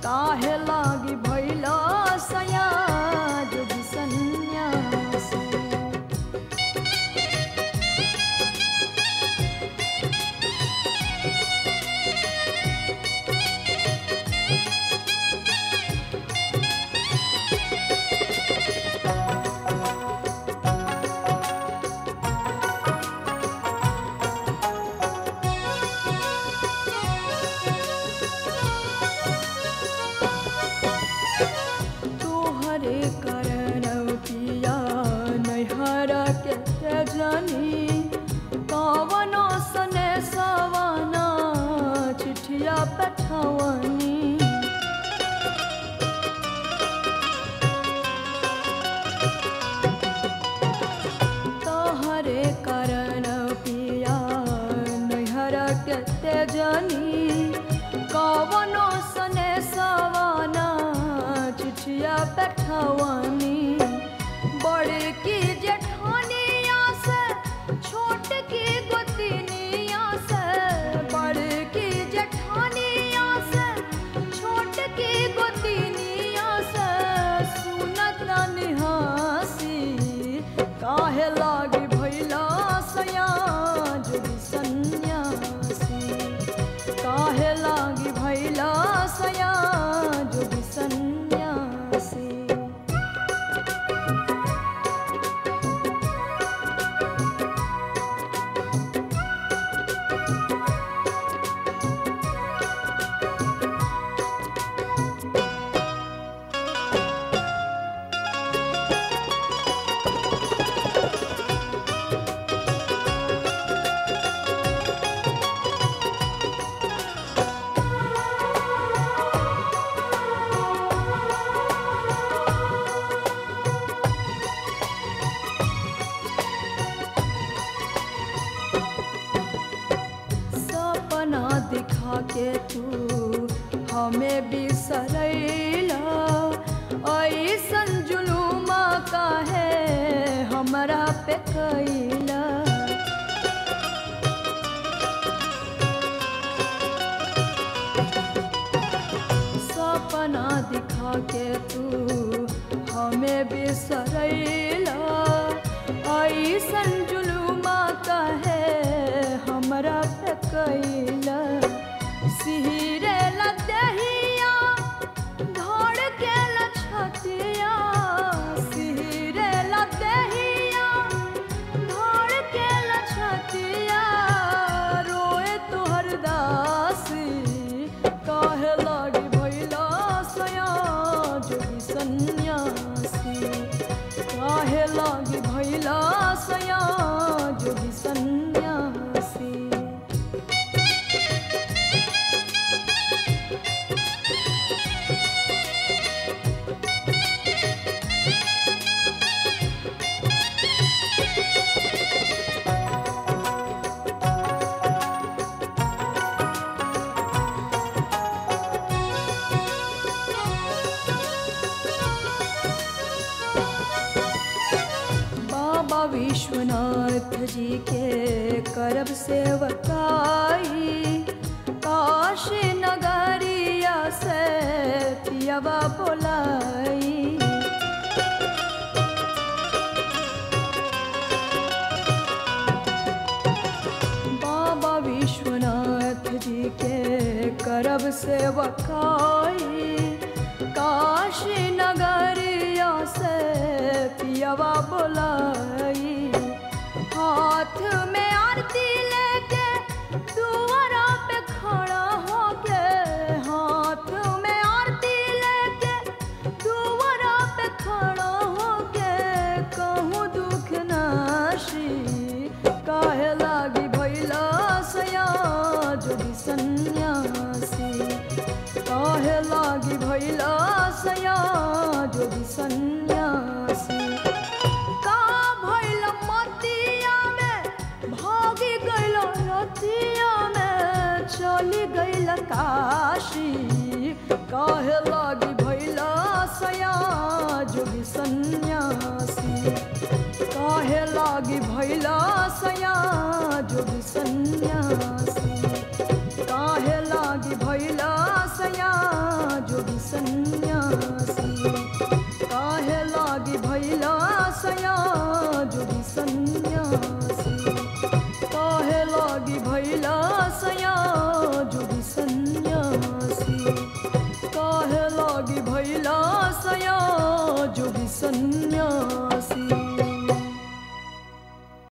काहे लागी भइला सया जोगी सन्यासी। तोहरे कारण पिया नैहर के जानी कवनो सने सवाना चिठिया बैठवनी। बड़े की जेठानिया से छोट की गोतिनिया से, बड़े की जेठानिया से छोट की गोतिनिया से सुनत निहासी। काहे लागी भइला सया जोगी सन्यासी। काहे लागी भइला सया जोगी सन्यासी। दिखा के तू हमें बिसरैला, ऐसन जुलूमा काहे हमरा पे कैला। सपना दिखा के तू हमें बिसरैला, ऐसन जुलूमा काहे हमरा पे कैला। सिहरे लदहिया धड़ के लछतिया, सिहरे लदहिया धड़ के लछतिया रोए तोहर दासी। काहे लागी भइला सया जोगी सन्यासी। काहे लागी भइला सया जोगी सन्यासी। बाबा विश्वनाथ जी के करब सेवकाई, काशी नगरिया से पियवा बोलाई। बाबा विश्वनाथ जी के करब सेवकाई, काशी नगरिया से पियवा बोलाई। हाथ में आरती लेके दुआरा पे खड़ा होके, हाथ में आरती लेके दुआरा पे खड़ा होके कहूँ दुख नाशी। काहे लागी भइला सया जोगी सन्यासी। काहे लागी भइला सया जोगी सन्यासी। का भइल मतिया में भागी गइल रतिया में चली गइल काशी। काहे लागी भइला सया जोगी सन्यासी। काहे लागी भइला सया जोगी सन्यासी। काहे लागी भइला सया जोगी भैला सया